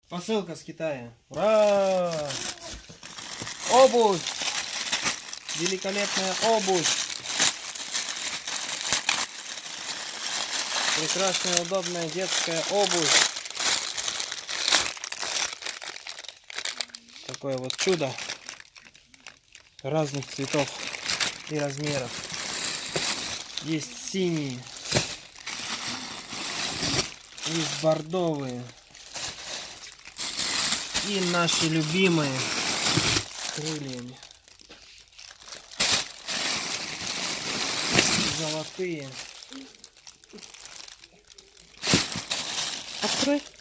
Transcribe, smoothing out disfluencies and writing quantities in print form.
Посылка с Китая. Ура! Обувь! Великолепная обувь! Прекрасная, удобная детская обувь. Такое вот чудо разных цветов и размеров. Есть синие, есть бордовые и наши любимые с крыльями. Золотые. Открой.